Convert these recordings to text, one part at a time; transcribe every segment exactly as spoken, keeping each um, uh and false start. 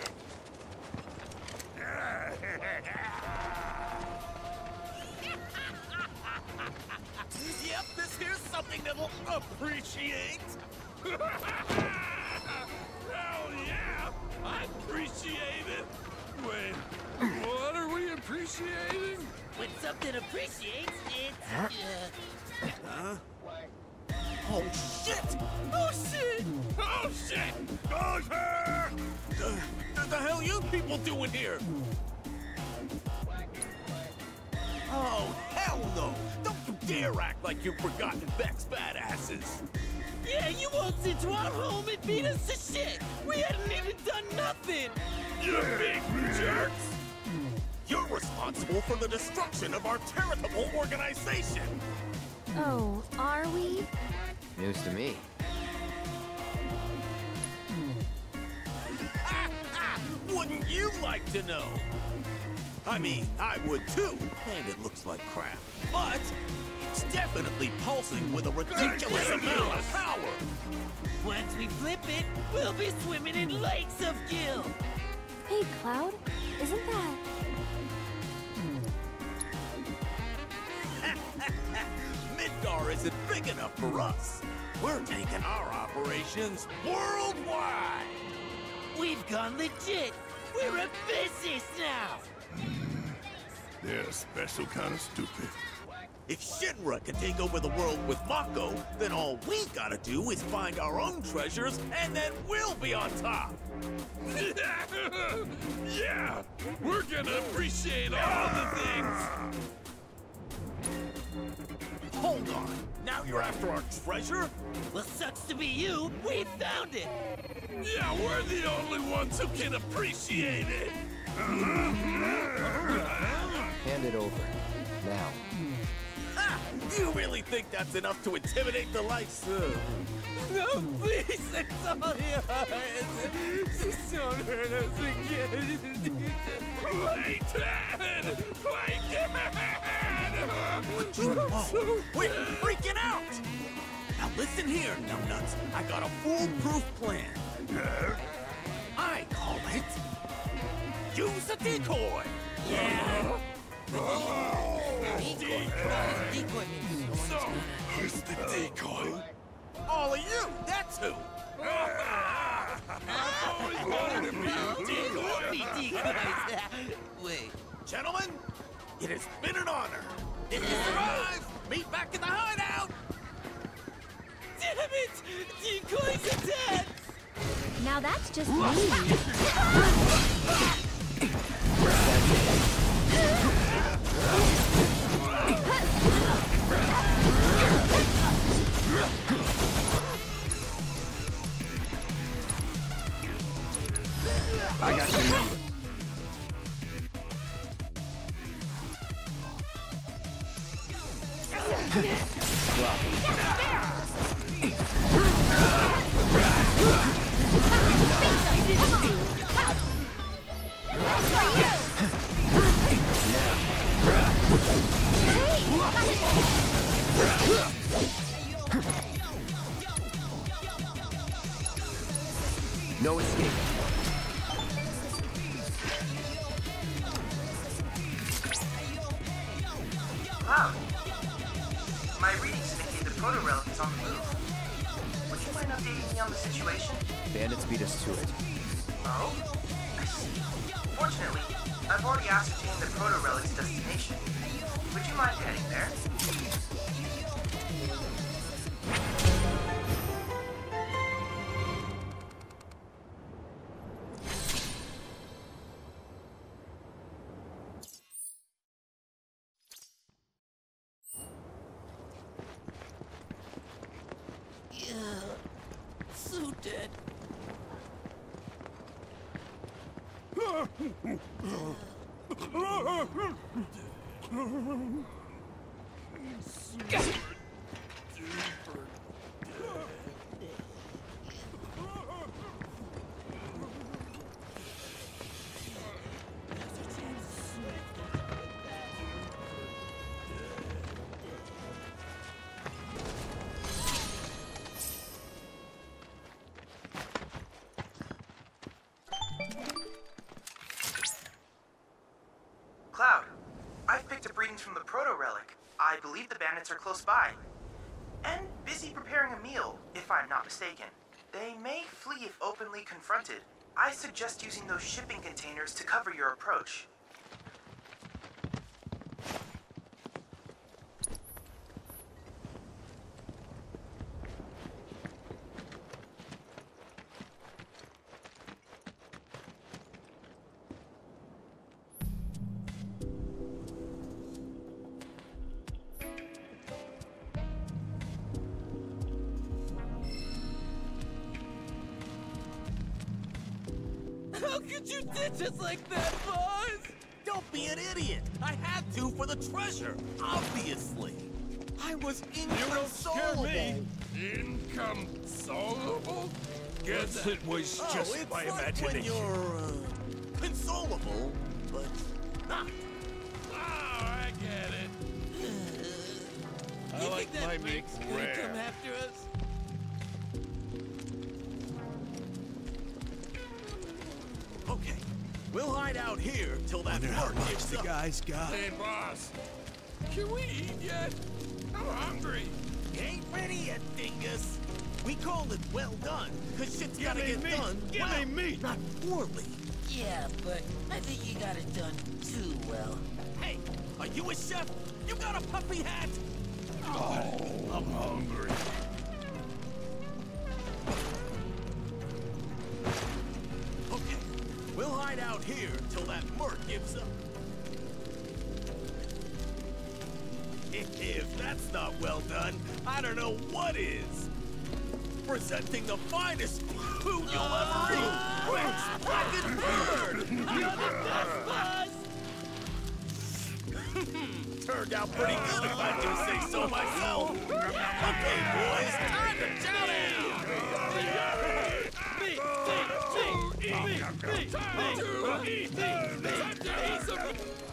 Yep, this here's something that'll appreciate. Hell yeah, I appreciate it. Wait, what are we appreciating? When something appreciates, it's... Uh... Huh? Oh shit! Oh shit! Oh shit! Gopher! The, the, the hell you people doing here? Oh hell no! Don't you dare act like you've forgotten Beck's badasses! Yeah, you waltzed into our home and beat us to shit! We hadn't even done nothing! You big jerks! You're responsible for the destruction of our charitable organization! Oh, are we? News to me. Wouldn't you like to know? I mean, I would too, and it looks like crap. But it's definitely pulsing with a ridiculous amount of power. Once we flip it, we'll be swimming in lakes of gil. Hey, Cloud, isn't that... Midgar isn't big enough for us. We're taking our operations worldwide. We've gone legit. We're a business now. They're a special kind of stupid. If Shinra can take over the world with Mako, then all we gotta do is find our own treasures, and then we'll be on top. Yeah, we're gonna appreciate all the things. Hold on. Now you're after our treasure? Well, sucks to be you. We found it. Yeah, we're the only ones who can appreciate it. Hand it over. Now. Ah, you really think that's enough to intimidate the likes of... No, please, it's all yours. Just don't hurt us again. Play dead! Play dead! Oh, we're freaking out! Now listen here, numbnuts. I got a foolproof plan. I call it... Use a decoy! Yeah? Decoy! Decoy means So, Who's the decoy? all of you, that's who! I've always wanted to be a decoy. Be decoys. Wait. Gentlemen, it has been an honor. If you survive, meet back in the hideout! Damn it! Decoys are dead! Now that's just me. I got your number. No escape. Wow. My readings indicate the proto-relic is on the move. Would you mind updating me on the situation? Bandits beat us to it. Oh? I see. Fortunately, I've already ascertained the proto-relic's destination. Would you mind heading there? So dead. remains from the proto-relic. I believe the bandits are close by. And busy preparing a meal, if I'm not mistaken. They may flee if openly confronted. I suggest using those shipping containers to cover your approach. How could you ditch us like that, boss? Don't be an idiot. I had to for the treasure, obviously. I was inconsolable. Inconsolable? Guess it was Oh, just it's my like when imagination. you're uh, consolable, but not. Oh, I get it. You I like think my that meat Rick's gonna rare. come after us? Okay, we'll hide out here till that work gets up. guy's got. Hey, boss. Can we eat yet? I'm hungry. You ain't ready yet, dingus. We call it well done, cause shit's gotta me get meat. done Give well, me meat. not poorly. Yeah, but I think you got it done too well. Hey, are you a chef? You got a puppy hat? Oh, I'm hungry. Okay, we'll hide out here till that merc gives up. If that's not well done, I don't know what is. Presenting the finest food you'll ever eat. Rick's Fucking Bird! You're the best, boss! Turned out pretty good if I do say so myself. Okay, boys, time to chow down! Me, me, me, me, me, me, me, me, me.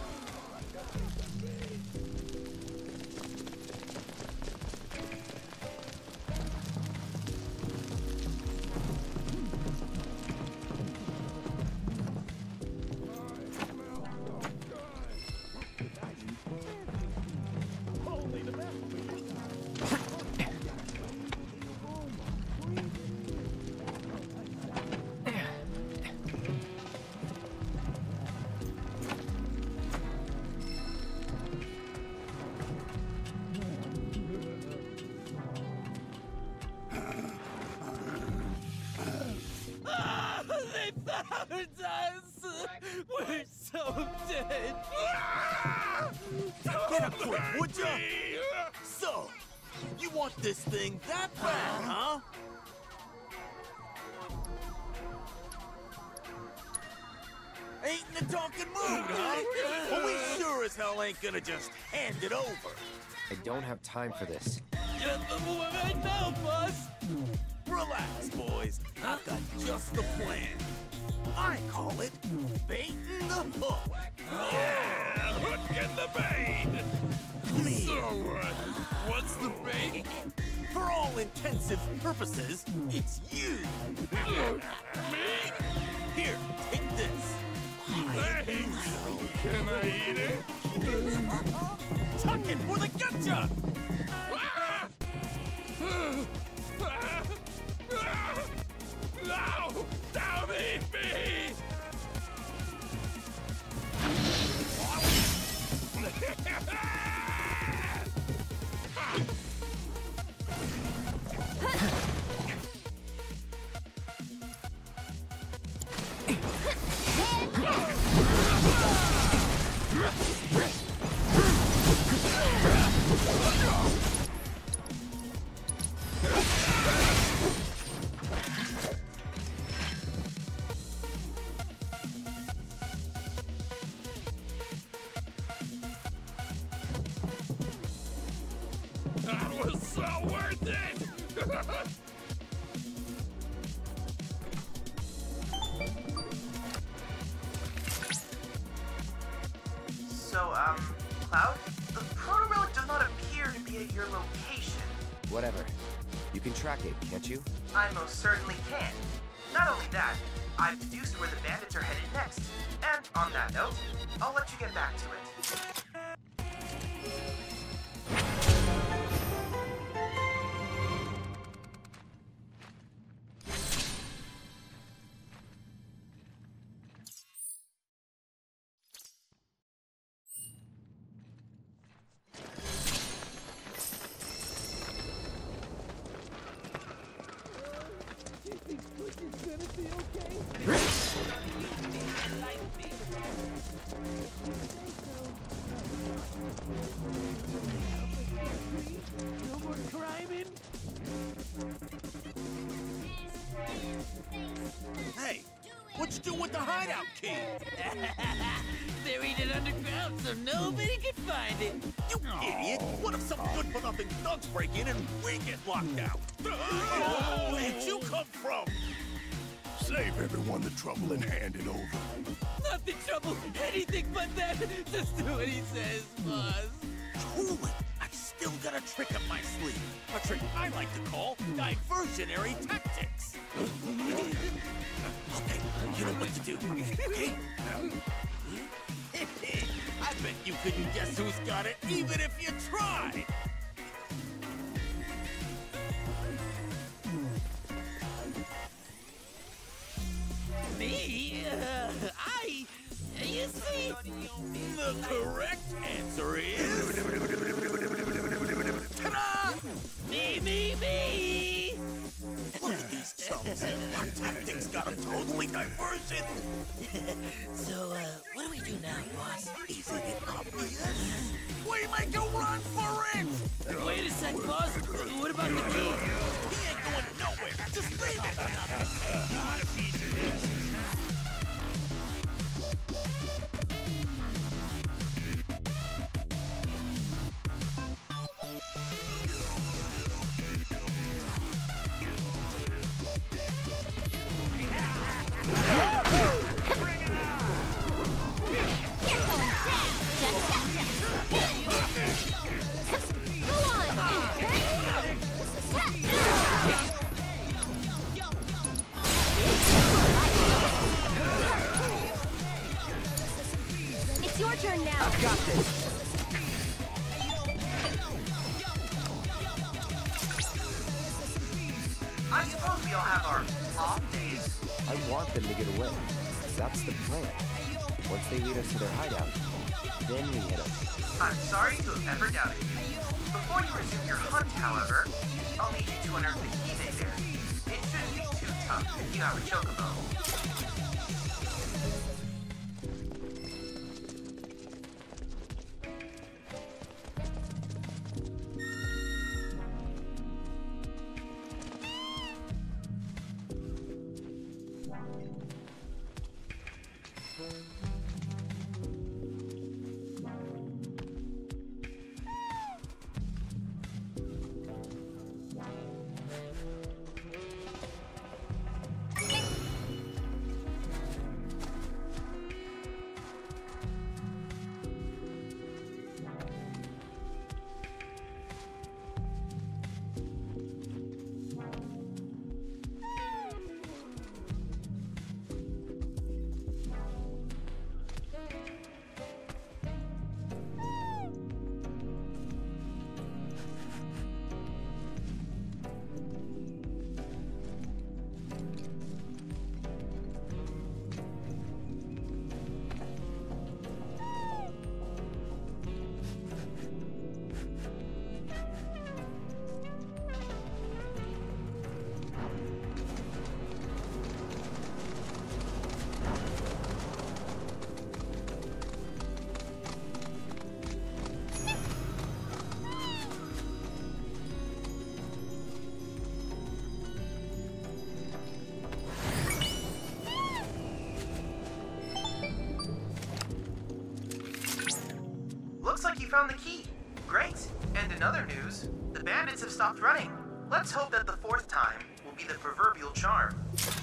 They found us! We're so dead! Get up quick, would ya? So, you want this thing that bad, huh? Ain't in the talking mood, huh? Well, we sure as hell ain't gonna just hand it over. I don't have time for this. Just the move right now, boss! Relax, boys. I've got just the plan. I call it baiting the hook. Yeah, hook in the bait. Please. So what? What's the bait? For all intensive purposes, it's you. Me? Here, take this. Thanks. Can I eat it? Tuck it for the gotcha! No! Don't eat me! That was so worth it! So, um, Cloud? The proto-relic does not appear to be at your location. Whatever. You can track it, can't you? I most certainly can. Not only that, I've deduced where the bandits are headed next. And on that note, I'll let you get back to it. do with the hideout key? Buried it underground so nobody can find it. You idiot! What if some good-for-nothing thugs break in and we get locked out? Where'd you come from? Save everyone the trouble and hand it over. Not the trouble, anything but that. Just do what he says, boss. Truly, I've still got a trick up my sleeve. A trick I like to call diversionary tactics. Okay, you know what to do, okay? I bet you couldn't guess who's got it, even if you tried. Me? Uh, I... You see... The correct answer is... Ta-da! Me, me, me! Look at these chumps. Our tactics got them totally diversion. So, uh, what do we do now, boss? Isn't it obvious? We make a run for it! Wait a sec, boss. What about the key? He ain't going nowhere. Just leave it. It's your turn now. I've got this. I suppose we all have our off days. I want them to get away. That's the plan. Once they lead us to their hideout, then we hit them. I'm sorry to have ever doubted you. Before you resume your hunt, however, I'll need you to unearth the key they buried. It shouldn't be too tough if you have a chocobo. Looks like you found the key. Great. And in other news, the bandits have stopped running. Let's hope that the fourth time will be the proverbial charm.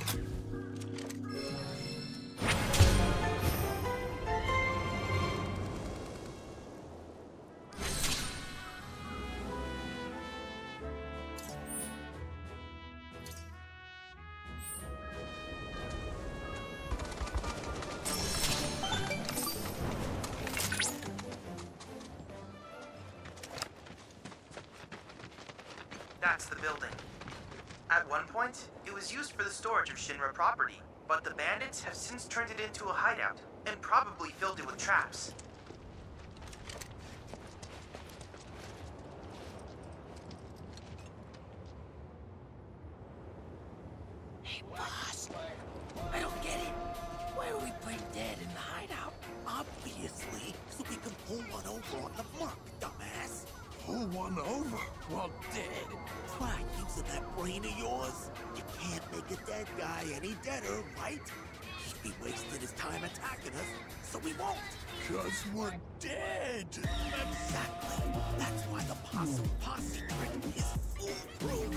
That's the building. At one point, it was used for the storage of Shinra property, but the bandits have since turned it into a hideout, and probably filled it with traps. Hey, boss. I don't get it. Why are we putting Dad in the hideout? Obviously, so we can pull one over on the mark, dumbass. Pull one over. Well, dead. Try using that brain of yours. You can't make a dead guy any deader, right? he wasted his time attacking us, so we won't. Cause we're dead. Exactly. That's why the Possum Posse trick is foolproof.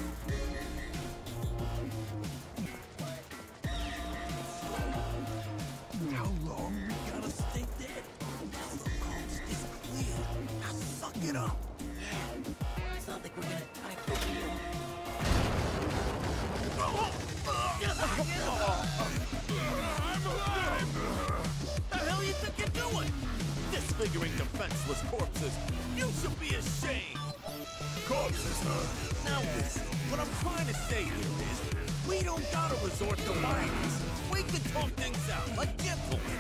How long we gotta stay dead? Now the coast is clear. Now suck it up. It's not like we're gonna die for real. I'm alive! The hell you think you're doing? Disfiguring defenseless corpses. You should be ashamed. Corpses, huh? Now listen, what I'm trying to say here is, we don't gotta resort to violence. We can talk things out like gentlemen.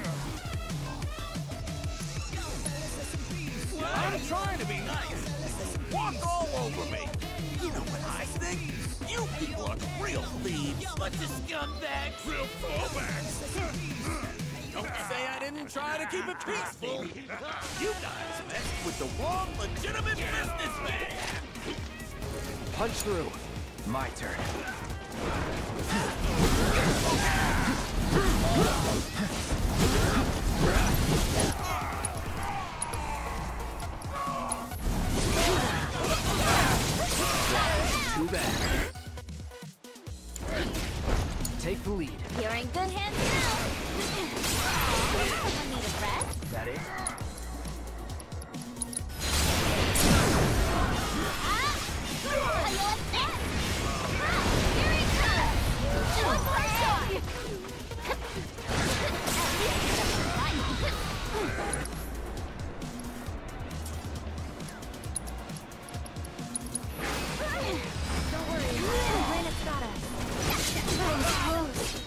I'm trying to be nice. Walk all over me. You know what I think? You people are the real thieves. Bunch of scumbags. Real fallbacks! Don't say I didn't try to keep it peaceful. You guys messed with the wrong legitimate businessman. Punch through. My turn. Too bad. Take the lead. You're in good hands now. Someone need a rest? That it? Ah! How you like that? Ah, here he comes! One more shot! At least it's a Don't worry, the planet's got us. Oh, close.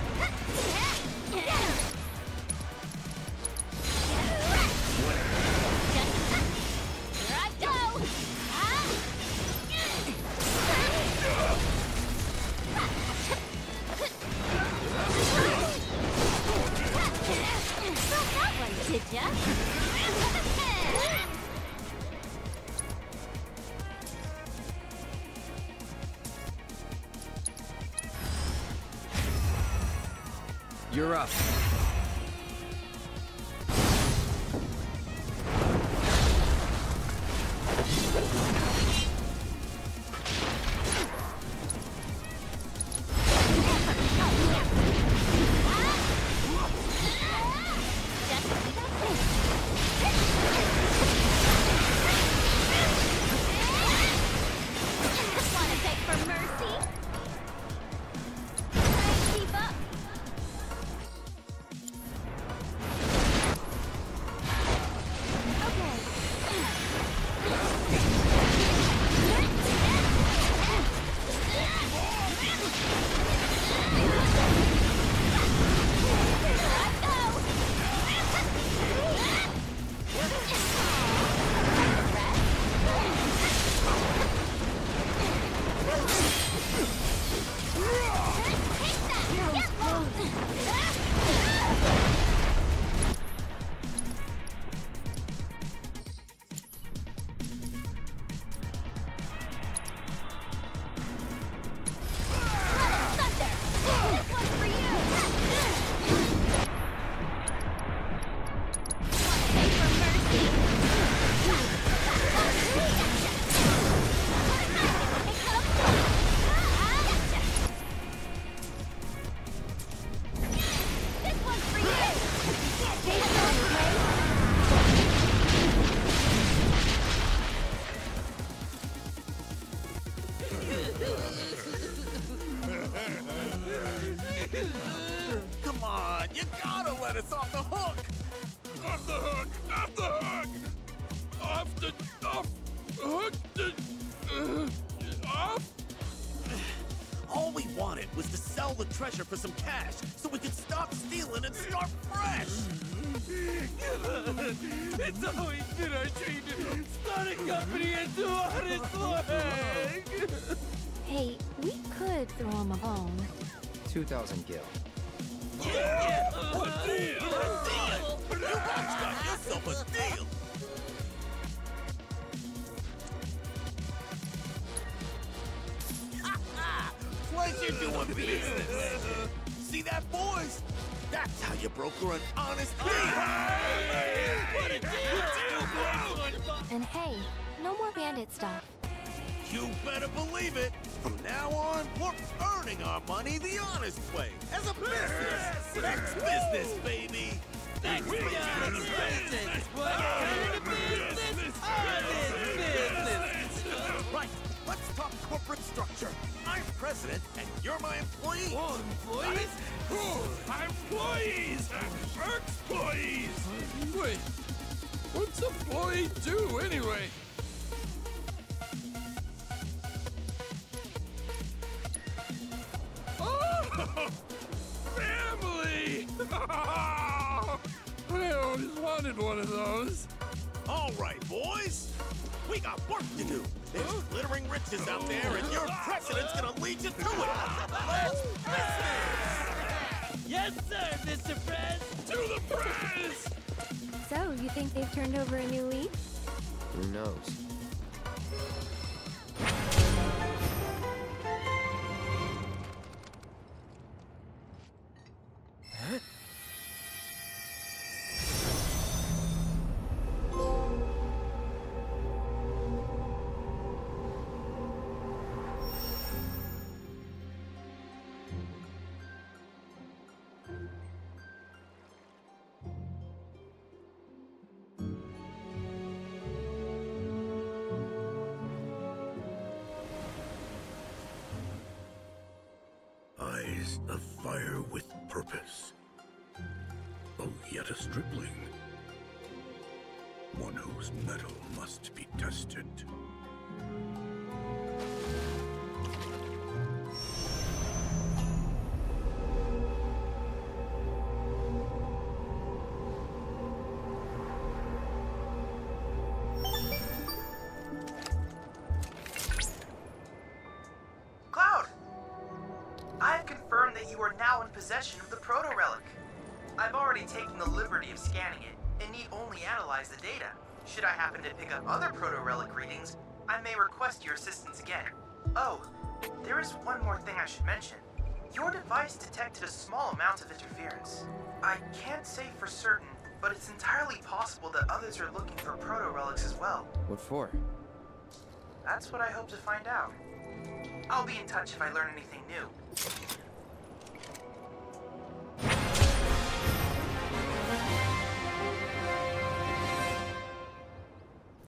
Here I go! Thought that one, did ya? You're up. Wanna beg for mercy? Keep up. Come on, you gotta let us off the hook. Off the hook! Off the hook! Off the... Off... Hook the... Uh, off? All we wanted was to sell the treasure for some cash so we could stop stealing and start fresh. It's always been our dream to start a company and do honest work! Hey, we could throw him a bone. Two thousand gil. Yeah, yeah, a deal, a deal. You guys got yourself a deal. Pleasure doing business. See that, boys? That's how you broker an honest deal! What a deal! And hey, no more bandit stuff. You better believe it! From now on, we're earning our money the honest way, as a business! That's business, baby! That's We business! got it. Business! What kind of business? Honest business! Right, let's talk corporate structure. I'm president, and you're my employee. Oh, employees? Employees! Employees! Wait, what's employee do anyway? Oh! Family! I always wanted one of those. All right, boys. We got work to do. There's glittering riches out there, and your president's gonna lead you to it. Let's business! Yes, sir, Mister Prez! To the press! So, you think they've turned over a new leaf? Who knows? Eyes of fire with purpose. Oh, yet a stripling. One whose mettle must be tested. Cloud! I've confirmed that you are now in possession of the proto-relic. I've already taken the liberty of scanning it, and need only analyze the data. Should I happen to pick up other proto-relic readings, I may request your assistance again. Oh, there is one more thing I should mention. Your device detected a small amount of interference. I can't say for certain, but it's entirely possible that others are looking for proto-relics as well. What for? That's what I hope to find out. I'll be in touch if I learn anything new.